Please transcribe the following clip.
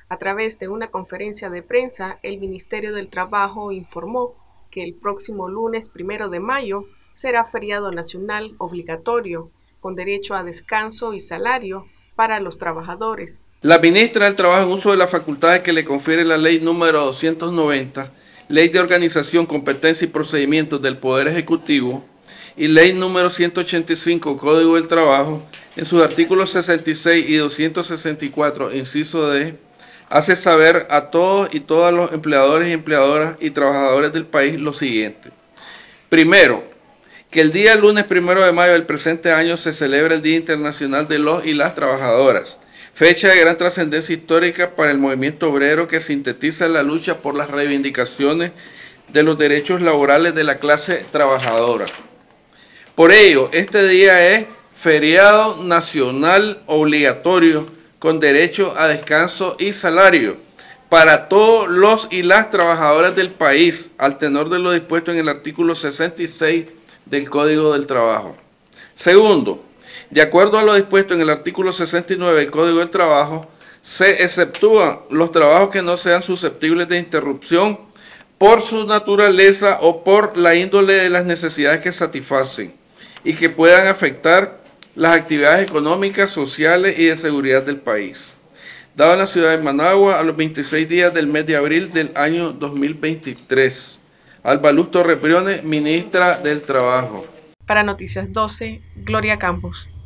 A través de una conferencia de prensa, el Ministerio del Trabajo informó que el próximo lunes 1 de mayo será feriado nacional obligatorio, con derecho a descanso y salario para los trabajadores. La ministra del Trabajo, en uso de las facultades que le confiere la ley número 290, Ley de Organización, Competencia y Procedimientos del Poder Ejecutivo, y Ley número 185, Código del Trabajo, en sus artículos 66 y 264, inciso D, hace saber a todos y todas los empleadores y empleadoras y trabajadores del país lo siguiente. Primero, que el día lunes 1 de mayo del presente año se celebra el Día Internacional de los y las Trabajadoras, fecha de gran trascendencia histórica para el movimiento obrero que sintetiza la lucha por las reivindicaciones de los derechos laborales de la clase trabajadora. Por ello, este día es feriado nacional obligatorio con derecho a descanso y salario para todos los y las trabajadoras del país, al tenor de lo dispuesto en el artículo 66 del Código del Trabajo. Segundo, de acuerdo a lo dispuesto en el artículo 69 del Código del Trabajo, se exceptúan los trabajos que no sean susceptibles de interrupción por su naturaleza o por la índole de las necesidades que satisfacen y que puedan afectar las actividades económicas, sociales y de seguridad del país. Dado en la ciudad de Managua a los 26 días del mes de abril del año 2023. Alba Luz Torre Briones, ministra del Trabajo. Para Noticias 12, Gloria Campos.